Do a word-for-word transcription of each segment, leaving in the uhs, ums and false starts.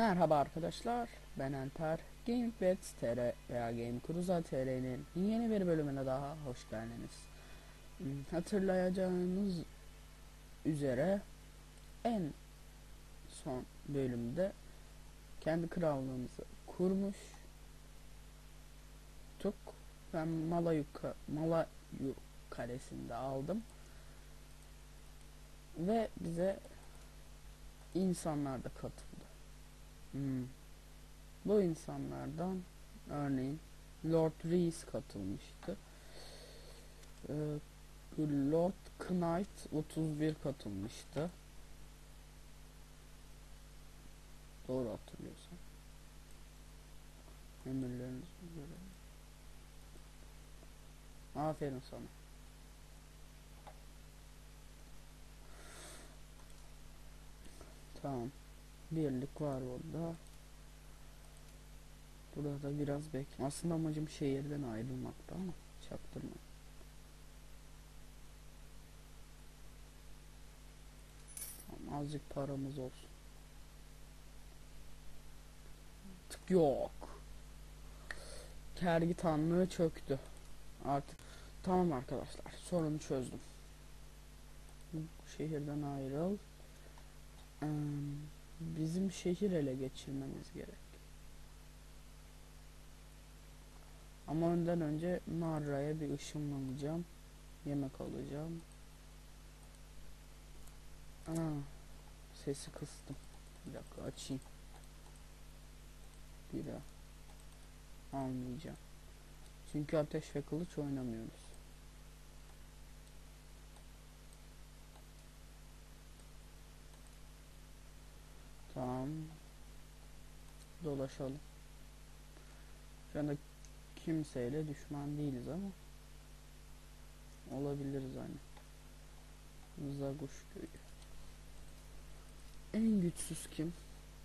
Merhaba arkadaşlar, ben Alper. Gamepad T R veya Game Cruza T R'nin yeni bir bölümüne daha hoş geldiniz. Hmm, Hatırlayacağınız üzere en son bölümde kendi krallığımızı kurmuştuk. Ben Malayuka, Malayu kalesinde aldım ve bize insanlar da katıldı. Hmm. Bu insanlardan örneğin Lord Rees katılmıştı. Ee, Lord Knight otuz bir katılmıştı. Doğru hatırlıyorsam. Emirleriniz üzere. Aferin sana. Tamam. Birlik var burada. Burada biraz bek. Aslında amacım şehirden ayrılmakta ama çaktırma. Tamam, azıcık paramız olsun. Tık yok. Kergitanlığı çöktü. Artık tamam arkadaşlar. Sorunu çözdüm. Şehirden ayrıl. Ee, bizim şehir ele geçirmemiz gerek. Ama önden önce mağaraya bir ışınlanacağım. Yemek alacağım. Ana, sesi kıstım. Bir dakika açayım. Bira almayacağım. Çünkü ateş ve kılıç oynamıyoruz. Tamam. Dolaşalım. Şu anda kimseyle düşman değiliz ama olabiliriz hani. Zaguş köyü. En güçsüz kim?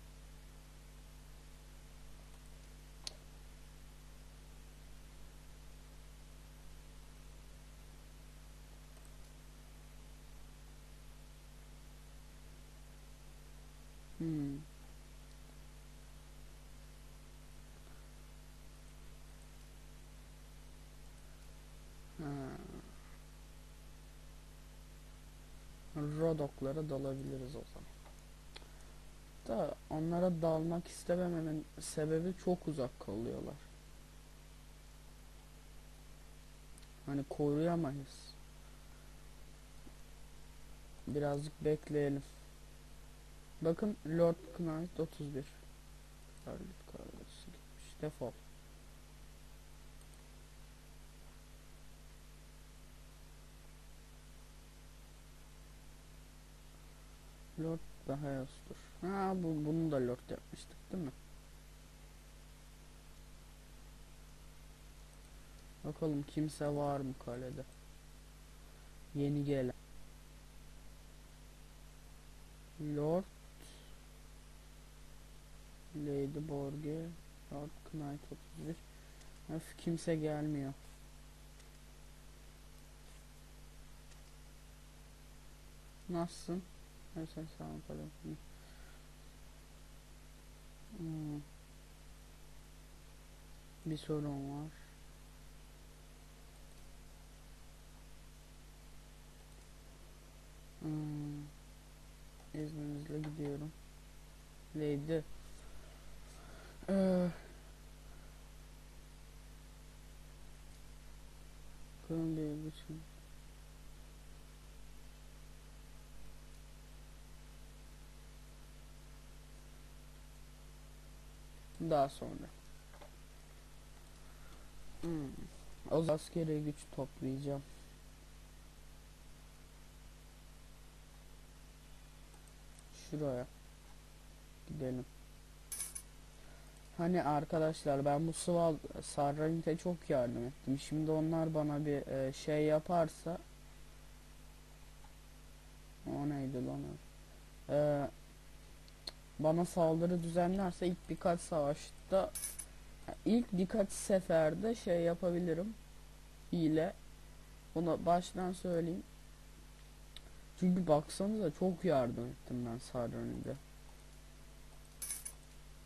Hmm. Ha. Rodoklara dalabiliriz o zaman. Da onlara dalmak istemememin sebebi çok uzak kalıyorlar. Hani koruyamayız. Birazcık bekleyelim. Bakın Lord Knight otuz bir. Kraliyet kardeşi gitmiş. Defol. Lord daha yastur. Ha bu bunu da Lord yapmıştık değil mi? Bakalım kimse var mı kalede? Yeni gelen. Lord Lady Borge Lord Knight otuz bir. Öf, kimse gelmiyor. Nasılsın? Her sen sağ ol falan. Hmm. Bir sorun var. Hmm. İzninizle gidiyorum. Lady. Ee, Kırım bir bütün. Daha sonra. Hmm. O zaman askeri güç toplayacağım. Şuraya gidelim. Hani arkadaşlar ben bu Sval Sarranit'e çok yardım ettim. Şimdi onlar bana bir e, şey yaparsa o neydi lan o? E, bana saldırı düzenlerse ilk birkaç savaşta ilk birkaç seferde şey yapabilirim. Hile. Bunu baştan söyleyeyim. Çünkü baksanıza çok yardım ettim ben Sarranit'e.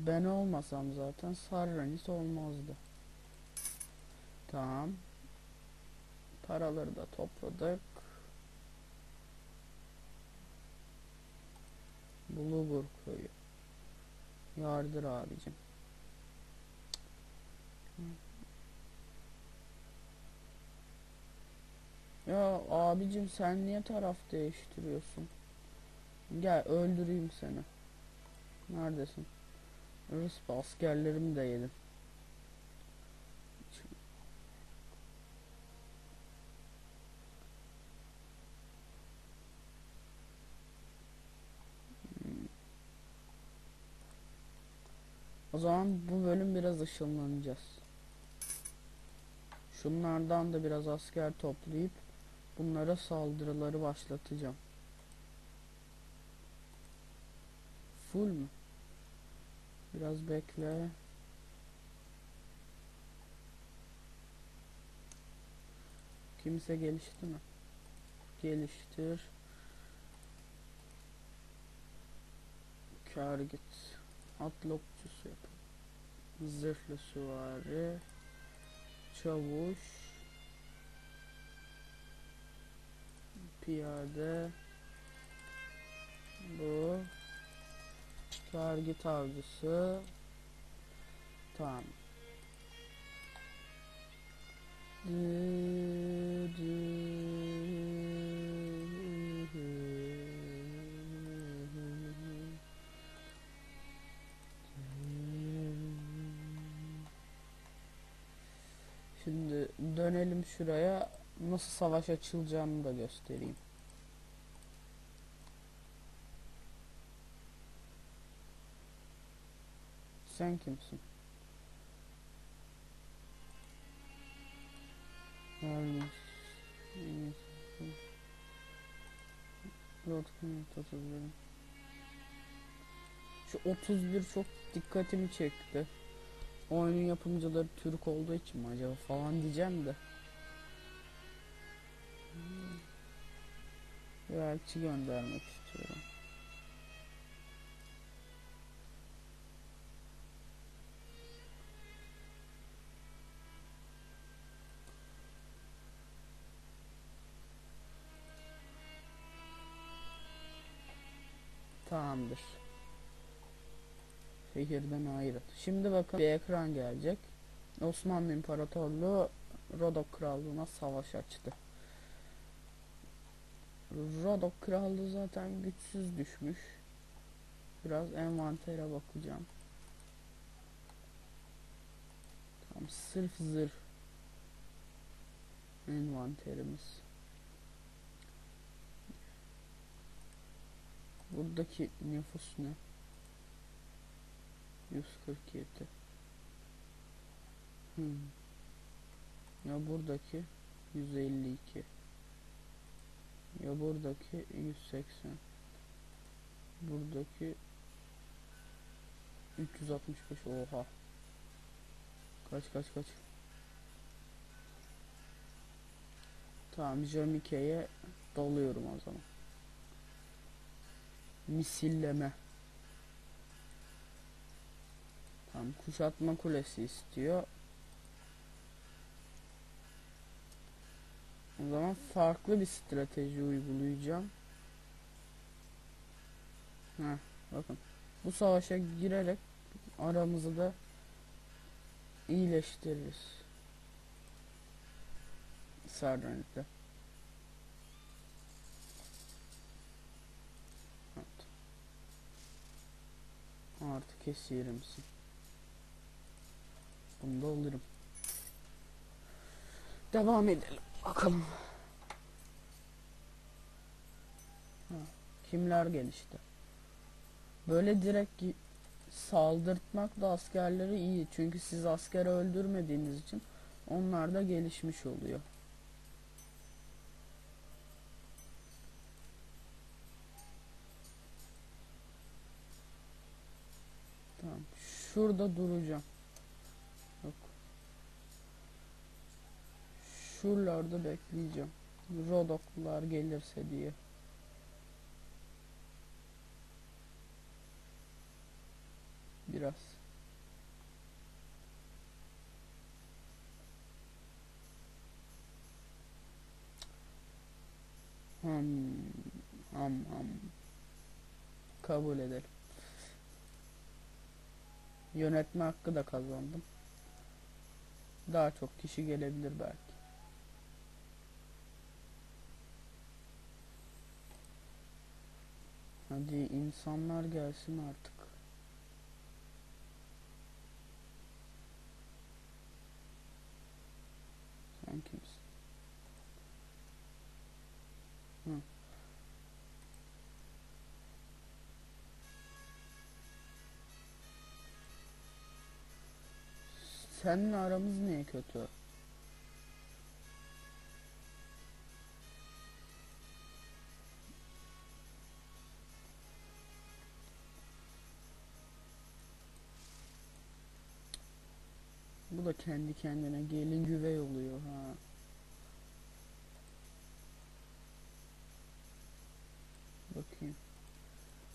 Ben olmasam zaten Sarranis olmazdı. Tamam. Paraları da topladık. Bulgur köyü. Yardır abicim. Ya abicim sen niye taraf değiştiriyorsun? Gel öldüreyim seni. Neredesin? Rısp askerlerimi de yedim. O zaman bu bölüm biraz ışınlanacağız. Şunlardan da biraz asker toplayıp bunlara saldırıları başlatacağım. Full mü? Biraz bekle. Kimse gelişti mi? Geliştir. Kar git. At lokçusu yapalım. Zırhlı süvari. Çavuş. Piyade. Bu. Kar git avcısı. Tamam. Şimdi dönelim şuraya, nasıl savaş açılacağını da göstereyim. Sen kimsin? Yalnız Şu otuz bir çok dikkatimi çekti. Oyunun yapımcıları Türk olduğu için mi acaba falan diyeceğim de. Bir elçi göndermek istiyorum. Tamamdır. Şehirden ayrıl. Şimdi bakın bir ekran gelecek. Osmanlı İmparatorluğu Rodok Krallığı'na savaş açtı. Rodok Krallığı zaten güçsüz düşmüş. Biraz envantere bakacağım. Tamam, sırf zırh envanterimiz. Buradaki nüfus ne? yüz kırk yedi. Hmm. Ya buradaki yüz elli iki. Ya buradaki yüz seksen. Buradaki üç yüz altmış beş. Oha. Kaç kaç kaç. Tamam, Jamike'ye dalıyorum o zaman. Misilleme. Tamam, kuşatma kulesi istiyor. O zaman farklı bir strateji uygulayacağım. Heh, bakın. Bu savaşa girerek aramızı da iyileştiririz. Sardanit'le. Evet. Artık kesirimsin. Bunu da alırım. Devam edelim. Bakalım. Ha, kimler gelişti? Böyle direkt saldırtmak da askerleri iyi. Çünkü siz askeri öldürmediğiniz için onlar da gelişmiş oluyor. Tamam. Şurada duracağım. Yok. Şuralarda bekleyeceğim. Rodoklular gelirse diye. biraz. Hmm, ham ham. Kabul edelim. Yönetme hakkı da kazandım. Daha çok kişi gelebilir belki. Hadi insanlar gelsin artık. Sen kimsin? Hı. Seninle aramız niye kötü? Bu da kendi kendine gelin güvey oluyor ha. Bakayım.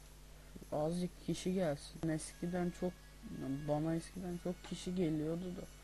Azıcık kişi gelsin. Eskiden çok, bana eskiden çok kişi geliyordu da.